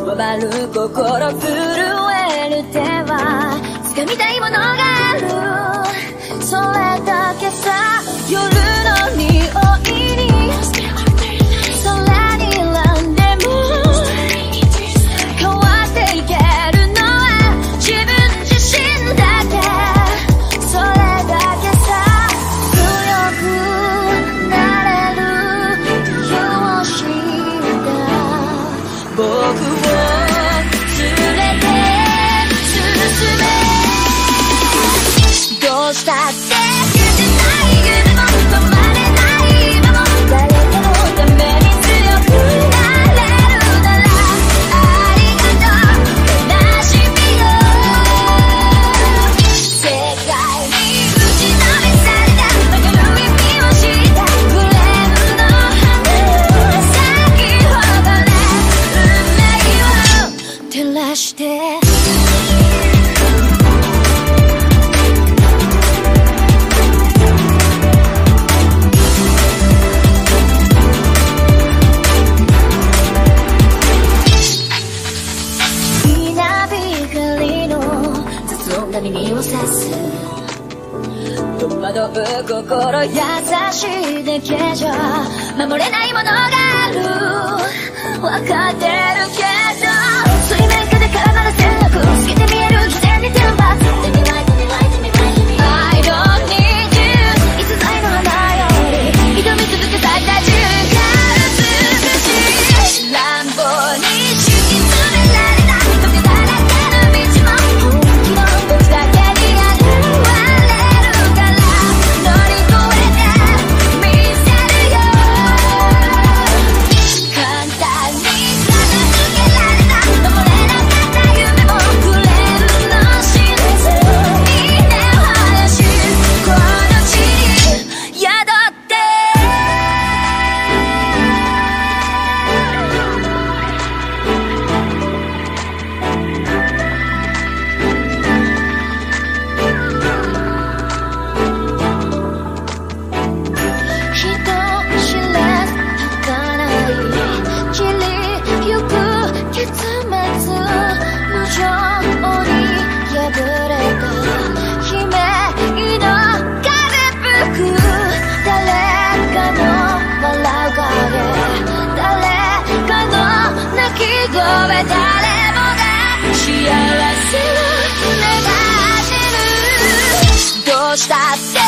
こわばる心震える手は掴みたいものがある、それだけさ。夜の匂いに空に選んでも変わっていけるのは自分自身だけ、それだけさ。強くなれる理由を知った僕を連れて進め、どうしたって消せない夢も止まれない今も誰かのために強くなれるならありがとう悲しみよ。世界に打ちのめされた曲がる意味を知ったフレームの花咲き誇れ運命を照らして。耳をさす戸惑う心優しいだけじゃ守れないものがある、分かってるけど水面下で絡まる戦略透けて見える視線にテンパってみないI don't need you いつないの花より挑み続けたいた瞬間美しい乱暴に敷き詰められた時だらけの道も本気のどっちだけに現れるから乗り越えてみせるよ。簡単に片付けられた登れなかった夢もフレームの真実に根を生やしこの地に宿って人知れず儚い散りゆく結末無情に破れた悲鳴の風吹く誰かの笑う影誰かの泣き声誰もが幸せを願ってる、どうしたって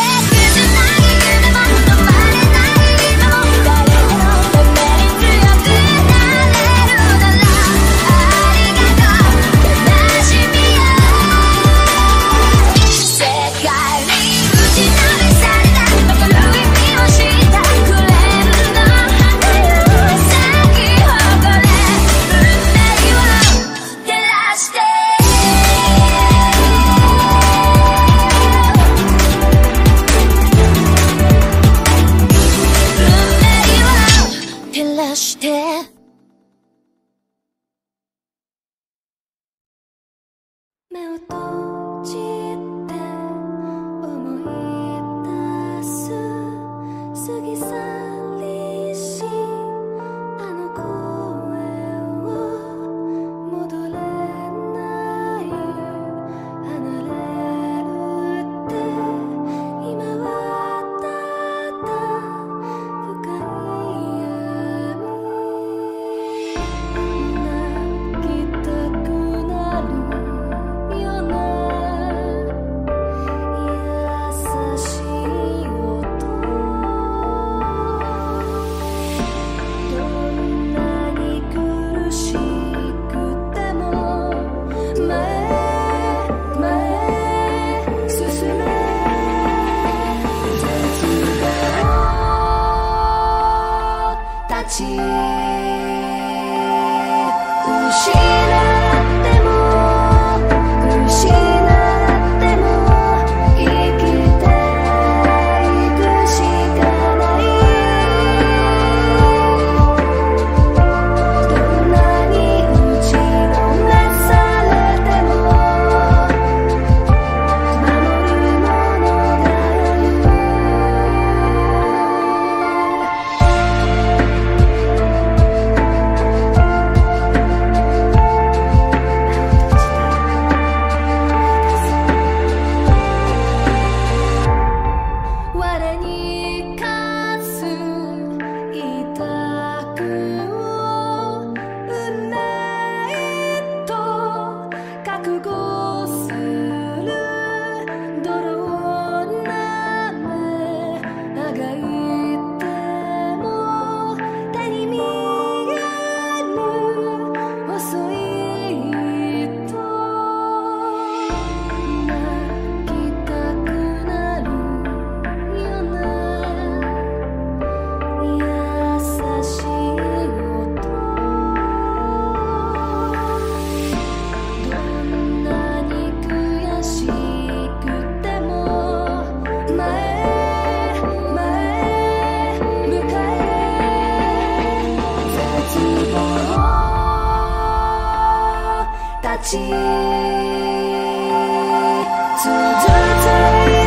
ち続いて